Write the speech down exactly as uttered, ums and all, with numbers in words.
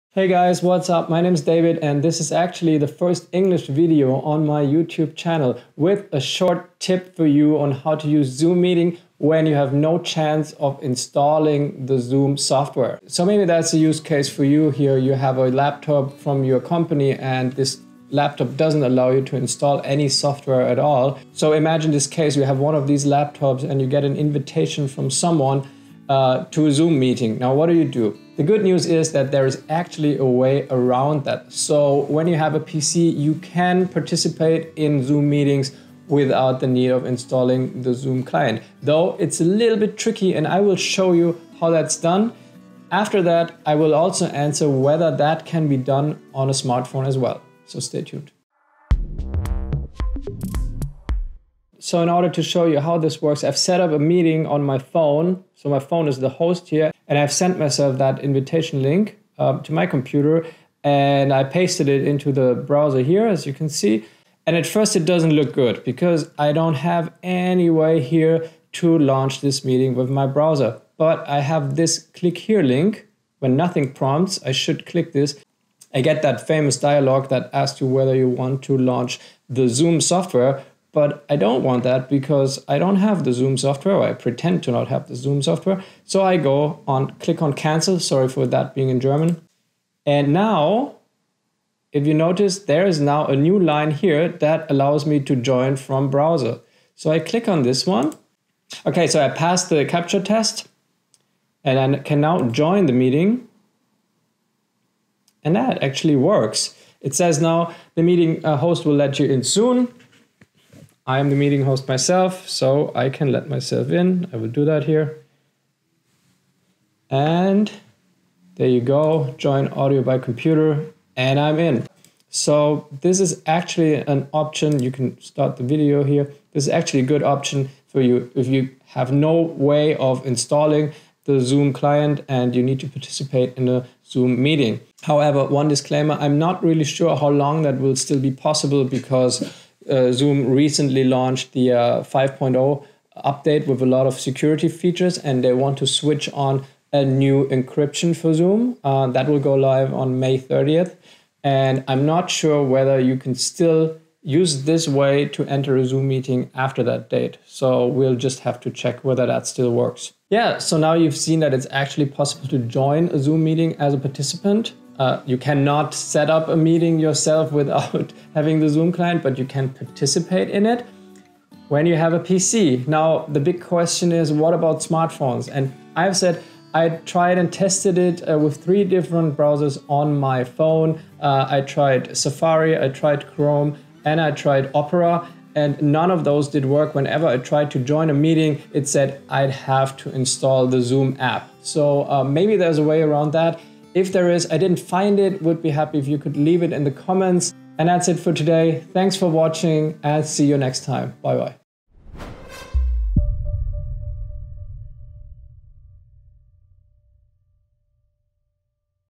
Hey guys, what's up? My name is David and this is actually the first English video on my YouTube channel with a short tip for you on how to use Zoom Meeting when you have no chance of installing the Zoom software. So maybe that's a use case for you here. You have a laptop from your company and this laptop doesn't allow you to install any software at all. So imagine this case, you have one of these laptops and you get an invitation from someone uh, to a Zoom meeting. Now, what do you do? The good news is that there is actually a way around that. So when you have a P C, you can participate in Zoom meetings without the need of installing the Zoom client. Though it's a little bit tricky and I will show you how that's done. After that, I will also answer whether that can be done on a smartphone as well. So stay tuned. So in order to show you how this works, I've set up a meeting on my phone. So my phone is the host here. And I've sent myself that invitation link um, to my computer and I pasted it into the browser here, as you can see. And at first it doesn't look good because I don't have any way here to launch this meeting with my browser. But I have this click here link. When nothing prompts, I should click this. I get that famous dialog that asks you whether you want to launch the Zoom software. But I don't want that because I don't have the Zoom software, or I pretend to not have the Zoom software. So I go on, click on cancel, sorry for that being in German. And now, if you notice, there is now a new line here that allows me to join from browser. So I click on this one. Okay, so I passed the captcha test and I can now join the meeting. And that actually works. It says now the meeting host will let you in soon. I am the meeting host myself, so I can let myself in. I will do that here. And there you go, join audio by computer, and I'm in. So this is actually an option. You can start the video here. This is actually a good option for you if you have no way of installing the Zoom client and you need to participate in a Zoom meeting. However, one disclaimer, I'm not really sure how long that will still be possible because Uh, Zoom recently launched the uh, five point oh update with a lot of security features and they want to switch on a new encryption for Zoom. Uh, that will go live on May thirtieth. And I'm not sure whether you can still use this way to enter a Zoom meeting after that date. So we'll just have to check whether that still works. Yeah, so now you've seen that it's actually possible to join a Zoom meeting as a participant. Uh, you cannot set up a meeting yourself without having the Zoom client, but you can participate in it when you have a P C. Now, the big question is, what about smartphones? And I've said I tried and tested it uh, with three different browsers on my phone. Uh, I tried Safari, I tried Chrome, and I tried Opera, and none of those did work. Whenever I tried to join a meeting, it said I'd have to install the Zoom app. So uh, maybe there's a way around that. If there is, I didn't find it, would be happy if you could leave it in the comments. And that's it for today. Thanks for watching and see you next time. Bye bye.